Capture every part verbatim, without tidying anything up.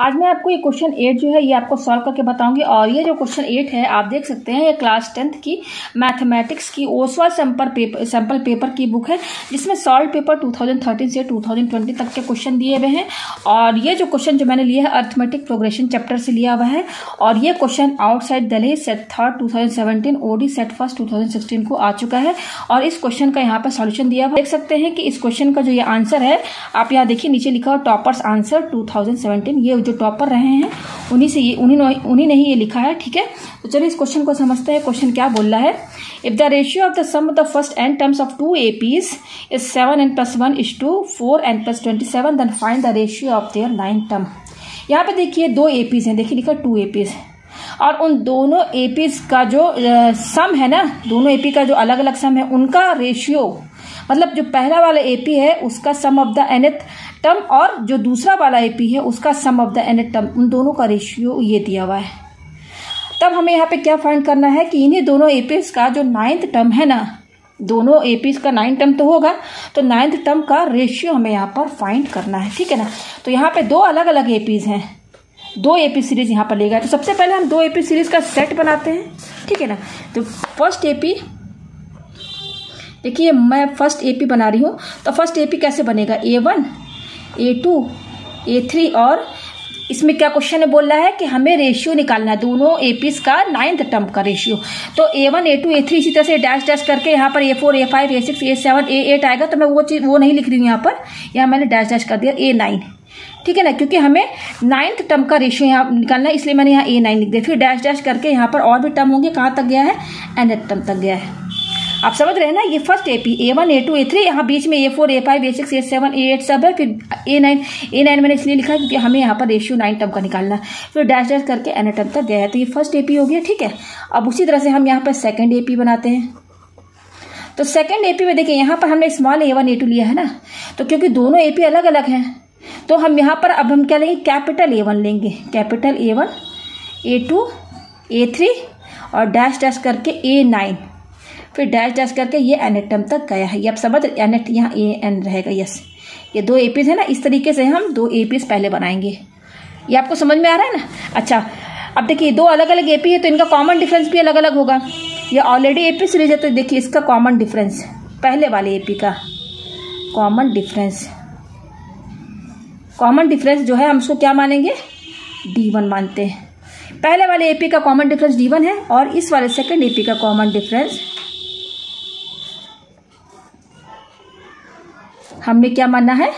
आज मैं आपको ये क्वेश्चन एट जो है ये आपको सॉल्व करके बताऊंगी। और ये जो क्वेश्चन एट है आप देख सकते हैं, ये क्लास टेंथ की मैथमेटिक्स की Oswal sample paper sample paper की बुक है, जिसमें solve paper two thousand thirteen से टू थाउजेंड ट्वेंटी तक के क्वेश्चन दिए हुए हैं। और ये जो क्वेश्चन जो मैंने लिया है अर्थमेटिक प्रोग्रेशन चैप्टर से लिया हुआ है। और ये question outside Delhi set third two thousand seventeen, OD set first two thousand sixteen को आ चुका है। और इस क्वेश्चन का यहाँ पर सॉल्यूशन दिया हुआ देख सकते हैं कि इस क्वेश्चन का जो ये आंसर है, आप यहाँ देखिए नीचे लिखा हुआ toppers answer two thousand seventeen. ये जो टॉपर रहे हैं उन्हीं से ये उन्हीं उन्हीं ने ही ये लिखा है। ठीक है, तो चलिए इस क्वेश्चन को समझते हैं। क्वेश्चन क्या बोल रहा है, if the ratio of the sum of the first n terms of two APs is seven N plus one is to four N plus twenty seven, then find the ratio of their nine term. यहाँ पे देखिए दो APs हैं, देखिए लिखा to APs, और उन दोनों एपीज का जो सम है ना, दोनों एपी का जो अलग अलग सम है उनका रेशियो, मतलब जो पहला वाला एपी है उसका sum of the nth term और जो दूसरा वाला एपी है उसका sum of the nth term, उन दोनों का रेशियो ये दिया हुआ है। तब हमें यहाँ पे क्या फाइंड करना है कि इन्हीं दोनों एपीज का जो नाइन्थ टर्म है ना, दोनों एपीज का नाइन टर्म तो होगा, तो नाइन्थ टर्म का रेशियो हमें यहाँ पर फाइंड करना है। ठीक है ना, तो यहाँ पे दो अलग अलग एपीज हैं, दो एपी सीरीज यहाँ पर लेगा। तो सबसे पहले हम दो एपी सीरीज का सेट बनाते हैं। ठीक है ना, तो फर्स्ट एपी देखिए, मैं फर्स्ट एपी बना रही हूँ, तो फर्स्ट एपी कैसे बनेगा, a one A two A three, और इसमें क्या क्वेश्चन है बोल रहा है कि हमें रेशियो निकालना है दोनों एपीज का नाइन्थ टर्म का रेशियो। तो ए वन ए टू ए थ्री इसी तरह से डैश डैश करके यहाँ पर a four a five a six a seven a eight आएगा, तो मैं वो चीज वो नहीं लिख रही हूँ यहाँ पर, यहाँ मैंने डैश डैश कर दिया ए नाइन। ठीक है ना, क्योंकि हमें नाइन्थ टर्म का रेशियो यहाँ निकालना है, इसलिए मैंने यहाँ ए नाइन लिख दिया। फिर डैश डैश करके यहाँ पर और भी टर्म होंगे, कहाँ तक गया है, एनथ टर्म तक गया है। आप समझ रहे हैं ना, ये first AP a one A two A three, यहाँ बीच में a four a five a six a seven a eight सब है, फिर ए नाइन ए नाइन मैंने इसलिए लिखा है क्योंकि हमें यहाँ पर रेशियो नाइन टर्म का निकालना है। फिर डैश डैश करके एन टर्म तक गया है, तो ये फर्स्ट एपी हो गया। ठीक है, अब उसी तरह से हम यहाँ पर सेकंड एपी बनाते हैं। तो सेकंड एपी में देखिए यहाँ पर हमने small a one A two लिया है ना, तो क्योंकि दोनों एपी अलग अलग हैं तो हम यहाँ पर अब हम क्या लेंगे, कैपिटल ए वन लेंगे, capital A one A two A three और डैश डैश करके ए नाइन, फिर डैश डैश करके ये एन टर्म तक गया है। ये आप समझ, एन एट यहाँ ए एन रहेगा। यस, ये दो एपीज है ना, इस तरीके से हम दो एपीज पहले बनाएंगे। ये आपको समझ में आ रहा है ना। अच्छा, अब देखिए दो अलग अलग एपी है तो इनका कॉमन डिफरेंस भी अलग अलग होगा। ये ऑलरेडी एपी सीरीज है तो देखिए इसका कॉमन डिफरेंस, पहले वाले एपी का कॉमन डिफरेंस, कॉमन डिफरेंस जो है हम उसको क्या मानेंगे, डी वन मानते हैं। पहले वाले एपी का कॉमन डिफरेंस डी वन है और इस वाले सेकंड एपी का कॉमन डिफरेंस हमने क्या मानना है,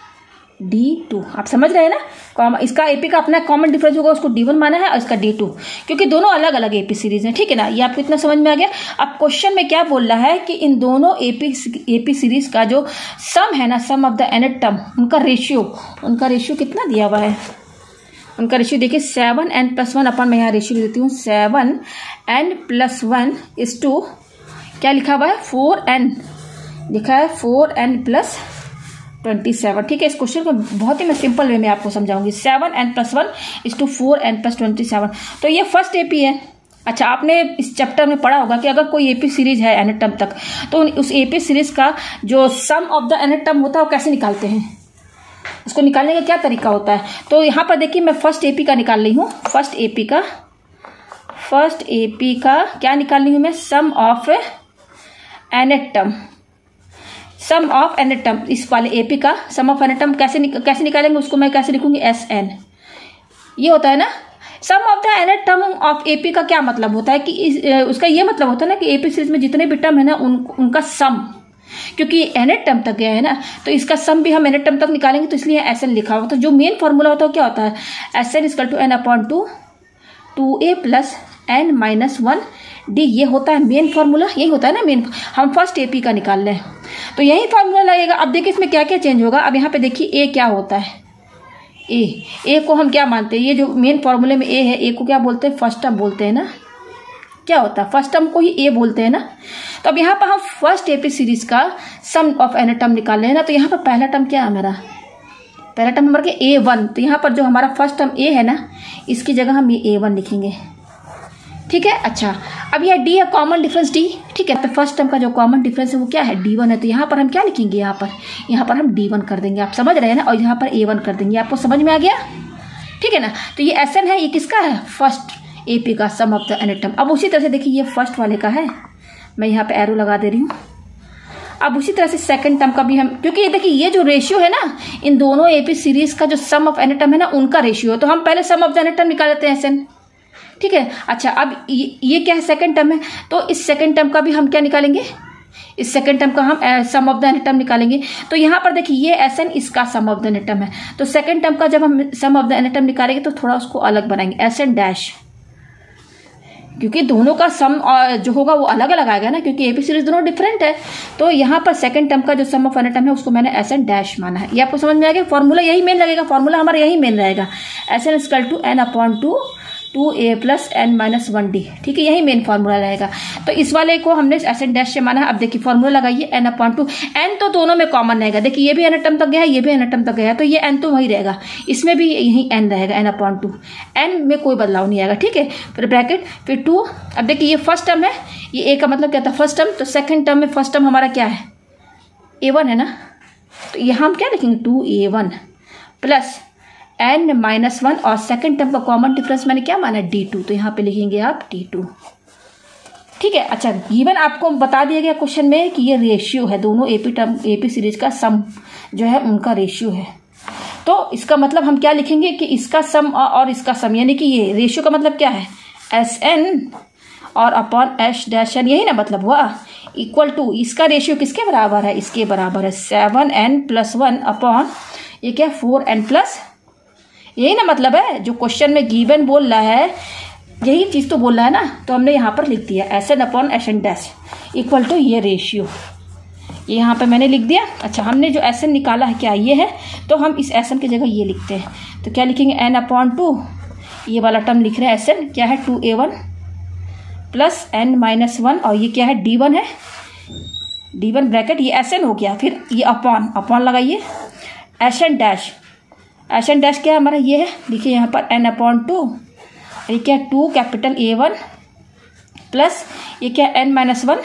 डी टू। आप समझ रहे हैं ना, इसका एपी का अपना कॉमन डिफरेंस होगा, उसको डी वन माना है और इसका डी टू, क्योंकि दोनों अलग अलग एपी सीरीज हैं। ठीक है ना, ये आपको इतना समझ में आ गया। अब क्वेश्चन में क्या बोल रहा है कि इन दोनों एपी एपी सीरीज का जो सम है ना, sum of the nth term, उनका रेशियो, उनका रेशियो कितना दिया हुआ है, उनका रेशियो देखिए सेवन एन प्लस वन अपन मैं यहाँ रेशियो देती हूँ, seven N plus one is to क्या लिखा हुआ है, फोर एन लिखा है, four N plus twenty seven. ठीक है, इस क्वेश्चन को बहुत ही मैं सिंपल वे में आपको समझाऊंगी। Seven N plus one is to four N plus twenty seven, तो ये फर्स्ट एपी है। अच्छा, आपने इस चैप्टर में पढ़ा होगा कि अगर कोई एपी सीरीज है एनथ टर्म तक, तो उस एपी सीरीज का जो sum of the nth term होता है वो कैसे निकालते हैं, उसको निकालने का क्या तरीका होता है। तो यहाँ पर देखिए मैं फर्स्ट एपी का निकाल रही हूँ, फर्स्ट एपी का फर्स्ट एपी का क्या निकाल रही हूँ मैं, sum of nth term, sum of nth term, इस वाले एपी का सम ऑफ एनथ टर्म कैसे निक, कैसे निकालेंगे, उसको मैं कैसे लिखूंगी, एस एन। ये होता है ना sum of the nth term of AP का क्या मतलब होता है कि इस, उसका ये मतलब होता है ना कि एपी सीरीज में जितने भी टर्म है ना उन, उनका सम, क्योंकि एनथ टर्म तक गया है ना तो इसका सम भी हम एनथ टर्म तक निकालेंगे, तो इसलिए एस एन लिखा हुआ। तो जो मेन फॉर्मूला होता है क्या होता है, S n equal to n upon two two A plus N minus one D, ये होता है मेन फॉर्मूला, यही होता है ना मेन। हम फर्स्ट एपी का निकाल रहे हैं तो यही फॉर्मूला लगेगा। अब देखिए इसमें क्या क्या चेंज होगा। अब यहाँ पे देखिए ए क्या होता है, ए ए को हम क्या मानते हैं, ये जो मेन फॉर्मूले में ए है, ए को क्या बोलते हैं, फर्स्ट टर्म बोलते हैं ना, क्या होता है, फर्स्ट टर्म को ही ए बोलते हैं ना। तो अब यहाँ पर हम फर्स्ट एपी सीरीज का सम ऑफ एनथ टर्म निकाल रहे हैं ना, तो यहाँ पर पहला टर्म क्या है हमारा, पहला टर्म नंबर के ए वन, तो यहाँ पर जो हमारा फर्स्ट टर्म ए है ना, इसकी जगह हम ये ए वन लिखेंगे। ठीक है, अच्छा अब यह डी है कॉमन डिफरेंस डी। ठीक है, तो फर्स्ट टर्म का जो कॉमन डिफरेंस है वो क्या है, डी वन है, तो यहाँ पर हम क्या लिखेंगे, यहाँ पर यहाँ पर हम डी वन कर देंगे। आप समझ रहे हैं ना, और यहाँ पर ए वन कर देंगे। आपको समझ में आ गया, ठीक है ना। तो ये एस एन है, ये किसका है, फर्स्ट एपी का, sum of the nth term. अब उसी तरह से देखिए ये फर्स्ट वाले का है, मैं यहाँ पे एरो लगा दे रही हूँ। अब उसी तरह से सेकंड टर्म का भी हम, क्योंकि ये देखिए ये जो रेशियो है ना इन दोनों एपी सीरीज का, जो सम ऑफ एन एटम है ना उनका रेशियो है, तो हम पहले sum of the nth term निकाल लेते हैं एस एन, ठीक है। अच्छा अब ये, ये क्या है, सेकंड टर्म है, तो इस सेकंड टर्म का भी हम क्या निकालेंगे, इस सेकंड टर्म का हम sum of the nth term निकालेंगे। तो यहाँ पर देखिए ये एस एन इसका sum of the nth term है, तो सेकंड टर्म का जब हम sum of the nth term निकालेंगे तो थोड़ा उसको अलग बनाएंगे, एस एन डैश, क्योंकि दोनों का सम जो होगा वो अलग अलग आएगा ना, क्योंकि एपी सीरीज दोनों डिफरेंट है। तो यहाँ पर सेकंड टर्म का जो सम ऑफ एन एटम है उसको मैंने एस एन डैश माना है। ये आपको समझ में आ गया, फॉर्मूला यही मेन लगेगा, फॉर्मूला हमारा यही मेन रहेगा, S n equal to n upon two two A plus N minus one d, ठीक है, यही मेन फॉर्मूला रहेगा। तो इस वाले को हमने एस एन डैश से माना है। अब देखिए फॉर्मूला लगाइए, एन अपॉन टू, एन तो दोनों में कॉमन रहेगा, देखिए ये भी एन एटम तक गया है, ये भी एन एटम तक गया है, तो ये एन तो वही रहेगा, इसमें भी यही एन रहेगा, एन अपॉन टू, एन में कोई बदलाव नहीं आएगा, ठीक है। फिर ब्रैकेट, फिर टू, अब देखिए ये फर्स्ट टर्म है, ये ए का मतलब क्या था, फर्स्ट टर्म, तो सेकेंड टर्म में फर्स्ट टर्म हमारा क्या है, ए वन है ना, तो यहाँ हम क्या लिखेंगे, टू ए one plus N minus one, और सेकंड टर्म का कॉमन डिफरेंस मैंने क्या माना, डी टू, तो यहाँ पे लिखेंगे आप डी टू, ठीक है। अच्छा गिवन आपको बता दिया गया क्वेश्चन में कि ये रेशियो है, दोनों एपी टर्म एपी सीरीज का सम जो है उनका रेशियो है, तो इसका मतलब हम क्या लिखेंगे कि इसका सम और इसका सम, यानी कि ये रेशियो का मतलब क्या है, एस एन और अपॉन एस डैश एन, यही ना मतलब हुआ, इक्वल टू इसका रेशियो किसके बराबर है, इसके बराबर है seven N plus one upon ये क्या फोर एन प्लस, यही ना मतलब है, जो क्वेश्चन में गिवन बोल रहा है यही चीज तो बोल रहा है ना, तो हमने यहाँ पर लिख दिया S n upon S n dash equal to ये रेशियो, ये यहाँ पे मैंने लिख दिया। अच्छा हमने जो एस एन निकाला है क्या ये है, तो हम इस एस एन की जगह ये लिखते हैं, तो क्या लिखेंगे, एन अपॉन टू, ये वाला टर्म लिख रहे हैं, एस एन क्या है टू ए one plus N minus one, और ये क्या है डी वन है, डी वन ब्रैकेट, ये एस एन हो गया, फिर ये अपॉन, अपॉन लगाइए S n dash, S n dash क्या है हमारा, ये है, देखिए यहाँ पर एन अपॉन टू, ये क्या है two capital A one plus ये क्या है एन माइनस वन,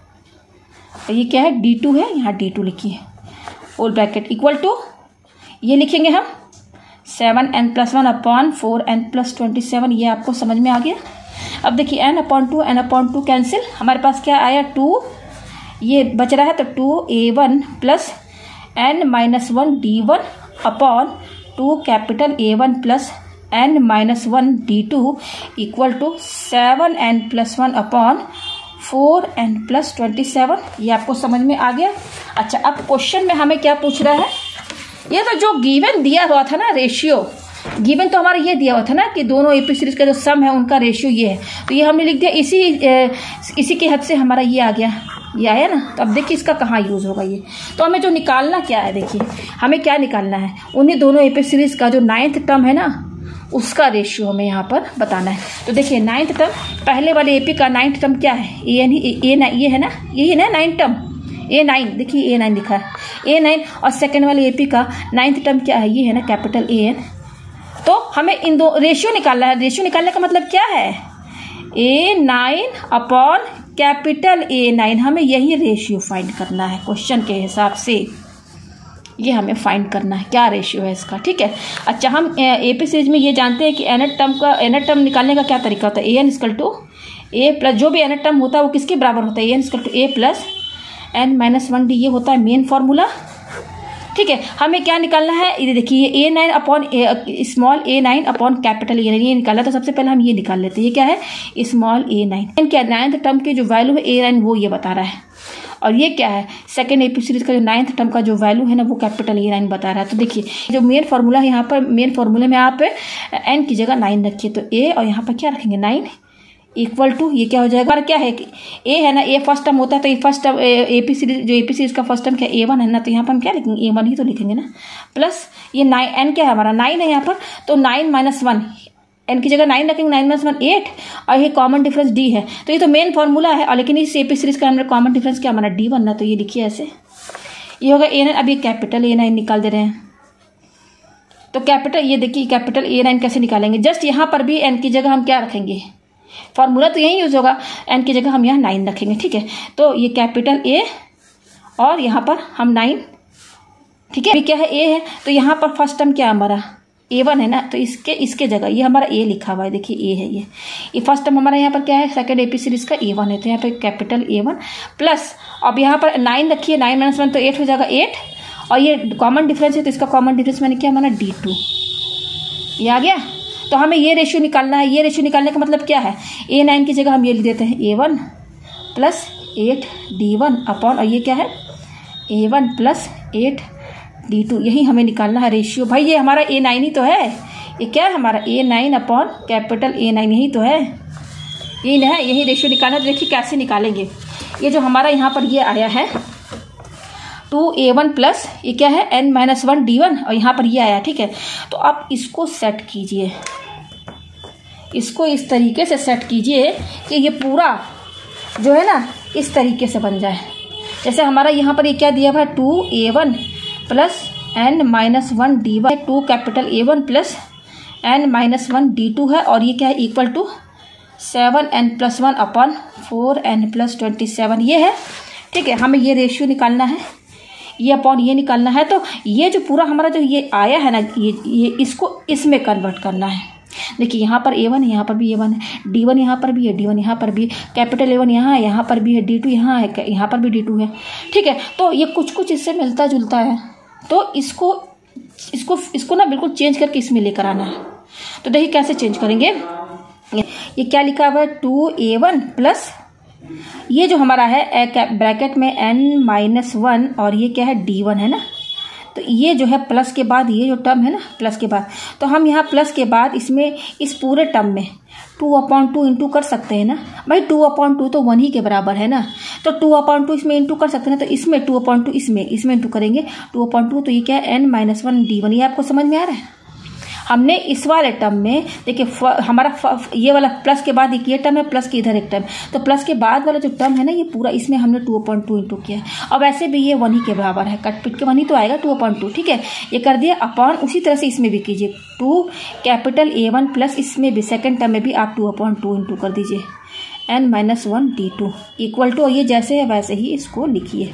ये क्या है डी टू है, यहाँ डी टू लिखिए होल ब्रैकेट इक्वल टू, ये लिखेंगे हम seven N plus one upon four N plus twenty seven, ये आपको समझ में आ गया। अब देखिए n upon two, n upon two cancel, हमारे पास क्या आया टू, ये बच रहा है, तो two A one plus N minus one D one upon two capital A one plus N minus one D two equal to seven N plus one upon four N plus twenty seven, ये आपको समझ में आ गया। अच्छा अब question में हमें क्या पूछ रहा है, ये तो जो गिवन दिया हुआ था ना रेशियो, गिवन तो हमारा ये दिया हुआ था ना कि दोनों एपी सीरीज का जो सम है उनका रेशियो ये है, तो ये हमने लिख दिया, इसी ए, इसी के हद से हमारा ये आ गया, ये आया ना। तो अब देखिए इसका कहाँ यूज़ होगा ये, तो हमें जो निकालना क्या है, देखिए हमें क्या निकालना है, उन्हीं दोनों एपी सीरीज का जो नाइन्थ टर्म है ना उसका रेशियो हमें यहाँ पर बताना है। तो देखिए नाइन्थ टर्म, पहले वाले एपी का नाइन्थ टर्म क्या है, ए एन, ए ना ये है ना, यही है ना नाइन्थ टर्म, ए नाइन, देखिए ए नाइन लिखा है, ए नाइन, और सेकेंड वाले एपी का नाइन्थ टर्म क्या है, ये है ना कैपिटल ए एन। तो हमें इन दो रेशियो निकालना है, रेशियो निकालने का मतलब क्या है, A nine upon capital A nine, हमें यही रेशियो फाइंड करना है क्वेश्चन के हिसाब से, ये हमें फाइंड करना है क्या रेशियो है इसका, ठीक है। अच्छा हम एपी सीरीज में ये जानते हैं कि एन टर्म का एन टर्म निकालने का क्या तरीका होता है, A N equal to A plus, जो भी एन टर्म होता है वो किसके बराबर होता है, A N equal to A plus N minus one D, ये होता है मेन फॉर्मूला, ठीक है। हमें क्या निकालना है, ये देखिए A nine upon small A nine upon capital A nine, ये निकाला, तो सबसे पहले हम ये निकाल लेते हैं, ये क्या है स्मॉल ए नाइन, क्या नाइन्थ टर्म की जो वैल्यू है ए नाइन वो ये बता रहा है, और ये क्या है सेकेंड एपी सीरीज का जो नाइन्थ टर्म का जो वैल्यू है ना वो कैपिटल ए नाइन बता रहा है। तो देखिए जो मेन फॉर्मूला है, यहाँ पर मेन फॉर्मूले में आप एन की जगह नाइन रखिए, तो ए और यहाँ पर क्या रखेंगे नाइन इक्वल टू, ये क्या हो जाएगा, और क्या है ए है ना, ए फर्स्ट टर्म होता है, तो ये फर्स्ट टर्म एपी सीरीज जो एपी सीरीज का फर्स्ट टर्म क्या ए वन है ना, तो यहाँ पर हम क्या लिखेंगे ए वन ही तो लिखेंगे ना, प्लस ये नाइन, एन क्या है हमारा नाइन है यहाँ पर, तो नाइन माइनस वन, एन की जगह नाइन रखेंगे, नाइन माइनस वन एट, और ये कॉमन डिफरेंस डी है, तो ये तो मेन फॉर्मूला है, और लेकिन इस एपी सीरीज का हमने कॉमन डिफरेंस क्या हमारा डी वन ना, तो ये लिखिए ऐसे, ये होगा ए नाइन, अब ये कैपिटल ए नाइन निकाल दे रहे हैं, तो कैपिटल ये देखिए कैपिटल ए नाइन कैसे निकालेंगे, जस्ट यहाँ पर भी एन की जगह हम क्या रखेंगे, फॉर्मूला तो यही यूज होगा, एन की जगह हम यहाँ नाइन रखेंगे, ठीक है। तो ये कैपिटल ए और यहाँ पर हम नाइन, ठीक है, अभी क्या है ए है, तो यहाँ पर फर्स्ट टर्म क्या हमारा ए वन है ना, तो इसके इसके जगह ये हमारा ए लिखा हुआ है, देखिए ए है ये ये फर्स्ट टर्म हमारा यहाँ पर क्या है, सेकंड एपी सीरीज का ए वन है, तो यहाँ पे कैपिटल ए वन प्लस, अब यहाँ पर नाइन रखिए, नाइन माइनस वन तो एट हो जाएगा, एट, और ये कॉमन डिफरेंस है तो इसका कॉमन डिफरेंस मैंने क्या माना, डी टू, ये आ गया। तो हमें ये रेशियो निकालना है, ये रेशियो निकालने का मतलब क्या है, ए नाइन की जगह हम ये लिख देते हैं A one plus eight D one upon, और ये क्या है A one plus eight D two, यही हमें निकालना है रेशियो। भाई ये हमारा ए नाइन ही तो है, ये क्या है हमारा A nine upon capital A nine, यही तो है, ये है, यही रेशियो निकालना है। तो देखिए कैसे निकालेंगे, ये जो हमारा यहाँ पर ये आया है टू ए वन प्लस ये क्या है N minus one D one, और यहाँ पर ये आया, ठीक है। तो आप इसको सेट कीजिए, इसको इस तरीके से सेट कीजिए कि ये पूरा जो है ना इस तरीके से बन जाए। जैसे हमारा यहाँ पर ये क्या दिया हुआ है, two A one plus N minus one D one, two capital A one plus N minus one D two है, और ये क्या है equal to seven N plus one upon four N plus twenty seven, ये है, ठीक है। हमें ये रेशियो निकालना है, ये अपॉन ये निकालना है। तो ये जो पूरा हमारा जो ये आया है ना, ये ये इसको इसमें कन्वर्ट करना है। देखिए यहाँ पर ए वन है, यहाँ पर भी ए वन है, डी वन यहाँ पर भी है, डी वन यहाँ पर भी, कैपिटल ए वन यहाँ है, यहाँ पर भी है, डी टू यहाँ है, यहाँ पर भी डी टू है, ठीक है। तो ये कुछ कुछ इससे मिलता जुलता है, तो इसको इसको इसको ना बिल्कुल चेंज करके इसमें लेकर आना है। तो देखिए कैसे चेंज करेंगे, ये क्या लिखा हुआ है, टू ए वन प्लस ये जो हमारा है ब्रैकेट में एन माइनस वन, और ये क्या है डी वन है ना, तो ये जो है प्लस के बाद ये जो टर्म है ना प्लस के बाद, तो हम यहाँ प्लस के बाद इसमें इस पूरे टर्म में टू अपॉन टू इंटू कर सकते हैं ना। भाई टू अपॉन टू तो वन ही के बराबर है ना, तो टू अपॉन टू इसमें इंटू कर सकते हैं ना, तो इसमें टू अपॉन टू इसमें इसमें इंटू करेंगे, टू अपॉन टू तो ये क्या है N minus one D one. ये आपको समझ में आ रहा है। हमने इस वाले टर्म में देखिए हमारा ये वाला प्लस के बाद एक ये टर्म है, प्लस के इधर एक टर्म, तो प्लस के बाद वाला जो टर्म है ना ये पूरा इसमें हमने टू अपॉइंट टू इंटू किया है। अब ऐसे भी ये वन ही के बराबर है, कट पिट के वन ही तो आएगा टू अपॉइंट टू, ठीक है। ये कर दिया अपॉन, उसी तरह से इसमें भी कीजिए, two capital A one plus इसमें भी सेकेंड टर्म में भी आप टू अपॉइंट टू इंटू कर दीजिए N minus one D two equal to, ये जैसे है वैसे ही इसको लिखिए।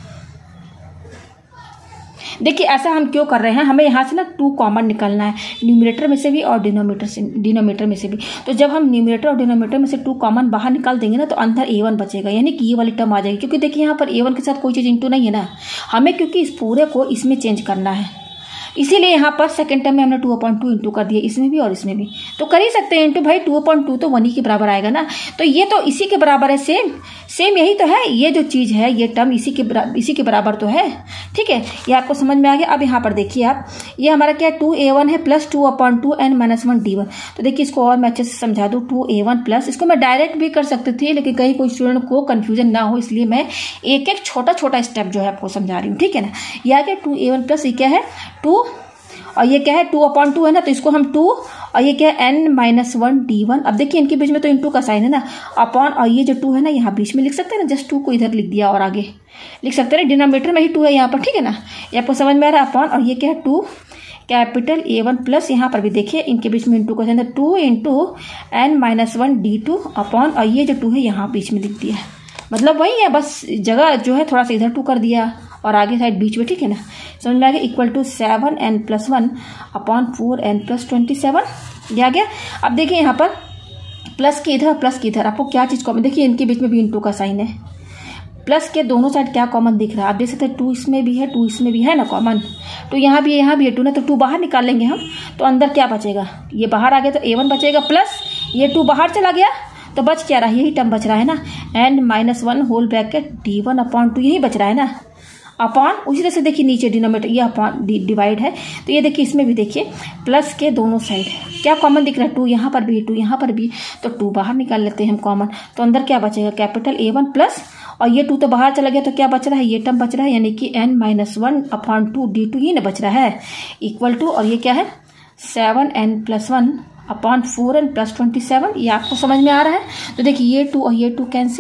देखिए ऐसा हम क्यों कर रहे हैं, हमें यहाँ से ना टू कॉमन निकालना है, न्यूमरेटर में से भी और डिनोमिनेटर से डिनोमिनेटर में से भी। तो जब हम न्यूमरेटर और डिनोमिनेटर में से टू कॉमन बाहर निकाल देंगे ना, तो अंदर ए वन बचेगा, यानी कि ये वाली टर्म आ जाएगी। क्योंकि देखिए यहाँ पर ए वन के साथ कोई चीज़ इंटू नहीं है ना, हमें क्योंकि इस पूरे को इसमें चेंज करना है, इसीलिए यहाँ पर सेकंड टर्म में हमने टू अपॉइंट टू इंटू कर दिया, इसमें भी और इसमें भी। तो कर ही सकते हैं इंटू, भाई टू अपॉइंट टू तो वन ही के बराबर आएगा ना, तो ये तो इसी के बराबर है, सेम सेम यही तो है, ये जो चीज़ है ये टर्म इसी के इसी के बराबर तो है, ठीक है। ये आपको समझ में आ गया। अब यहाँ पर देखिए आप, ये हमारा क्या है, टू ए वन है plus two upon two N minus one D one. तो देखिए इसको और मैं अच्छे से समझा दूँ, टू ए वन प्लस, इसको मैं डायरेक्ट भी कर सकती थी, लेकिन कहीं कोई स्टूडेंट को कन्फ्यूजन ना हो, इसलिए मैं एक एक छोटा छोटा स्टेप जो है आपको समझा रही हूँ, ठीक है ना। ये आ गया टू ए वन प्लस, ये क्या है टू, और ये क्या है टू अपॉन टू है ना, तो इसको हम टू, और ये क्या है N minus one D one. अब देखिए इनके बीच में तो इंटू का साइन है ना, अपॉन, और ये जो टू है ना यहाँ बीच में लिख सकते हैं ना, जस्ट टू को इधर लिख दिया और आगे लिख सकते हैं, डिनोमिनेटर में ही टू है यहाँ पर, ठीक है ना। ये आपको समझ में आ रहा है, अपॉन, और ये क्या है two capital A one plus, यहाँ पर भी देखिए इनके बीच में इंटू का साइन है, two into N minus one D two upon, और ये जो टू है यहाँ बीच में लिख दिया है, मतलब वही है, बस जगह जो है थोड़ा सा इधर टू कर दिया और आगे साइड बीच में, ठीक है ना। समझ में आ गया, equal to seven N plus one upon four N plus twenty seven, ये आ गया। अब देखिए यहाँ पर प्लस के इधर प्लस के इधर आपको क्या चीज़ कॉमन, देखिए इनके बीच में भी इंटू का साइन है, प्लस के दोनों साइड क्या कॉमन दिख रहा है, आप देख सकते हैं टू इसमें भी है, टू इसमें भी है ना कॉमन, तो यहाँ भी यहाँ भी है टू ना, तो टू बाहर निकाल लेंगे हम, तो अंदर क्या बचेगा, ये बाहर आ गया तो ए वन बचेगा, प्लस ये टू बाहर चला गया तो बच क्या रहा है, यही टर्म बच रहा है ना, N minus one whole bracket D one upon two, यही बच रहा है ना, अपॉन, उसी तरह से देखिए नीचे डिनोमिनेटर ये अपॉन डिवाइड है, तो ये देखिए इसमें भी देखिए प्लस के दोनों साइड क्या कॉमन दिख रहा है, टू यहाँ पर भी, टू यहाँ पर भी, तो टू बाहर निकाल लेते हैं हम कॉमन, तो अंदर क्या बचेगा कैपिटल ए वन प्लस, और ये टू तो बाहर चला गया तो क्या बच रहा है, ये टर्म बच रहा है, यानी कि N minus one upon two D two, ये ना बच रहा है, इक्वल टू, और ये क्या है seven N plus one upon four N plus twenty seven. ये आपको समझ में आ रहा है। तो देखिए ये टू और ये टू कैंसिल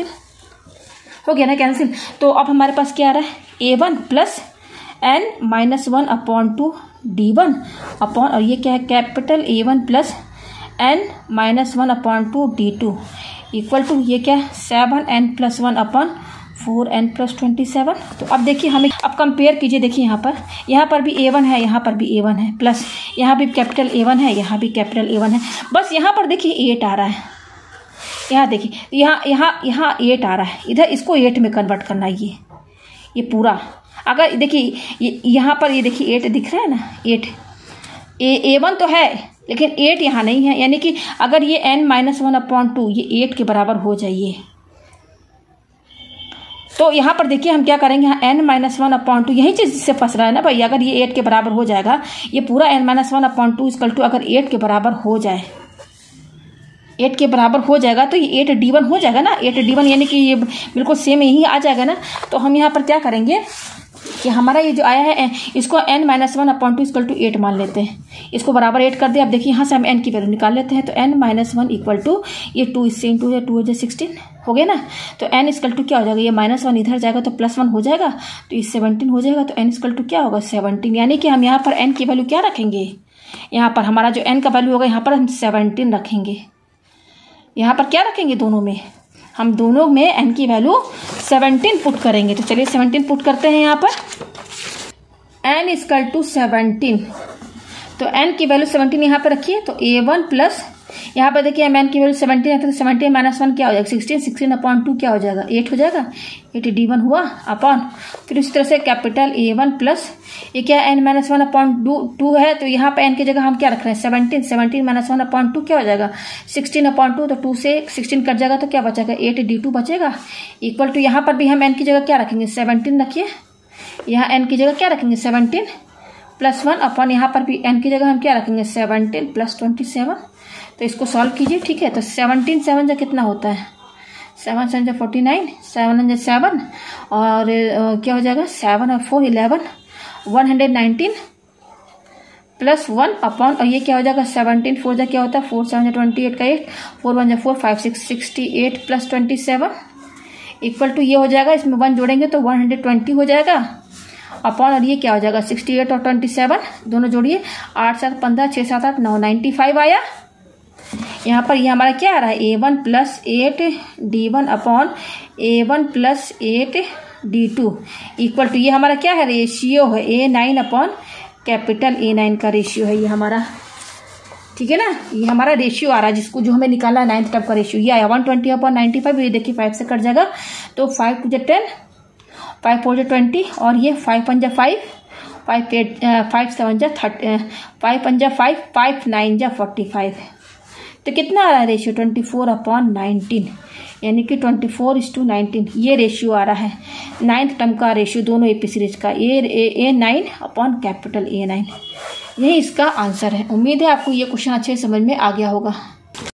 हो गया ना, कैंसिल। तो अब हमारे पास क्या आ रहा है, A one plus N minus one upon two D one upon, और ये क्या है capital A one plus N minus one upon two D two equal to, ये क्या है seven N plus one upon four N plus twenty seven. तो अब देखिए हमें अब कंपेयर कीजिए, देखिए यहाँ पर यहाँ पर भी ए वन है, यहाँ पर भी ए वन है, प्लस यहाँ भी कैपिटल ए वन है, यहाँ भी कैपिटल ए वन है। बस यहाँ पर देखिए एट आ रहा है, यहाँ देखिए यहाँ यहाँ यहाँ एट आ रहा है, इधर इसको एट में कन्वर्ट करना है। ये ये पूरा अगर देखिए ये यहाँ पर ये देखिए एट दिख रहा है ना, एट ए ए वन तो है लेकिन एट यहाँ नहीं है, यानी कि अगर ये N minus one upon two ये एट के बराबर हो जाइए तो यहाँ पर देखिए हम क्या करेंगे, यहाँ N minus one upon two यही चीज़ से फंस रहा है ना भाई। अगर ये एट के बराबर हो जाएगा, ये पूरा N minus one upon two equal to अगर एट के बराबर हो जाए, एट के बराबर हो जाएगा तो ये एट डी वन हो जाएगा ना, एट डी वन यानी कि ये बिल्कुल सेम यही आ जाएगा ना। तो हम यहाँ पर क्या करेंगे कि हमारा ये जो आया है इसको N minus one upon two equal to eight मान लेते हैं, इसको बराबर एट कर दे। अब देखिए यहाँ से हम एन की वैल्यू निकाल लेते हैं, तो N minus one equal to ये टू इससे इंटू है, टू है सिक्सटीन हो गया ना। तो एन इक्वल टू क्या हो जाएगा, ये माइनस वन इधर जाएगा तो प्लस वन हो जाएगा, तो ये सेवनटीन हो जाएगा। तो एन इक्वल टू क्या होगा, सेवनटीन। यानी कि हम यहाँ पर एन की वैल्यू क्या रखेंगे, यहाँ पर हमारा जो एन का वैल्यू होगा यहाँ पर हम सेवनटीन रखेंगे। यहाँ पर क्या रखेंगे, दोनों में हम दोनों में एन की वैल्यू सेवनटीन पुट करेंगे। तो चलिए सेवनटीन पुट करते हैं यहाँ पर, एन इक्वल टू सेवनटीन। तो एन की वैल्यू सेवनटीन यहाँ पर रखिए, तो ए वन प्लस यहाँ पर देखिए एन की वैल्यू सेवनटीन है, तो सेवनटीन माइनस वन क्या हो जाएगा, सिक्सटीन, सिक्सटीन अपॉन टू क्या हो जाएगा, एट हो जाएगा, एट डी वन हुआ अपॉन, फिर इस तरह से कैपिटल ए वन प्लस ये क्या N minus one upon two two है, तो यहाँ पे एन की जगह हम क्या रख रहे हैं, seventeen, seventeen minus one upon two क्या हो जाएगा, सिक्सटीन अपॉन टू, तो टू से सिक्सटीन कट जाएगा तो क्या बचेगा, एट डी टू बचेगा, इक्वल टू यहाँ पर भी हम एन की जगह क्या रखेंगे, सेवनटीन रखिए, यहाँ एन की जगह क्या रखेंगे, सेवनटीन प्लस वन अपॉन यहाँ पर भी एन की जगह हम क्या रखेंगे, सेवनटीन प्लस ट्वेंटी सेवन। तो इसको सॉल्व कीजिए, ठीक है। तो सेवनटीन सेवन जो कितना होता है, सेवन सेवन जो फोर्टी नाइन, सेवन जो सेवन और uh, क्या हो जाएगा, सेवन और four eleven, one hundred nineteen plus one upon, और ये क्या हो जाएगा, सेवनटीन फोर जो क्या होता है, फोर सेवन जो ट्वेंटी एट का एट, फोर वन जो four, five six sixty eight plus twenty seven equal to ये हो जाएगा, इसमें वन जोड़ेंगे तो वन हंड्रेड ट्वेंटी हो जाएगा अपॉन, और ये क्या हो जाएगा, सिक्सटी एट और ट्वेंटी सेवन दोनों जोड़िए, आठ सात पंद्रह, छः सात आठ नौ, नाइन्टी फाइव आया। यहाँ पर ये हमारा क्या आ रहा है, A one plus eight D one upon A one plus eight D two equal to ये हमारा क्या है, रेशियो है A nine upon capital A nine का रेशियो है ये हमारा, ठीक है ना। ये हमारा रेशियो आ रहा है जिसको जो हमें निकाला है नाइन्थ टर्म का रेशियो, ये आया one twenty upon ninety five. ये देखिए फाइव से कट जाएगा तो फाइव टू जो टेन, फाइव फोर जो ट्वेंटी, और ये फाइव वन जा five, five eight five seven जा थर्टी, फाइव वन जा फाइव, फाइव नाइन जा फोर्टी फाइव। तो कितना आ रहा है ratio, twenty four upon nineteen, यानी कि twenty four is to nineteen ये रेशियो आ रहा है नाइन्थ टर्म का रेशियो दोनों एपी सीरीज का, A A nine upon capital A nine. यही इसका आंसर है। उम्मीद है आपको ये क्वेश्चन अच्छे समझ में आ गया होगा।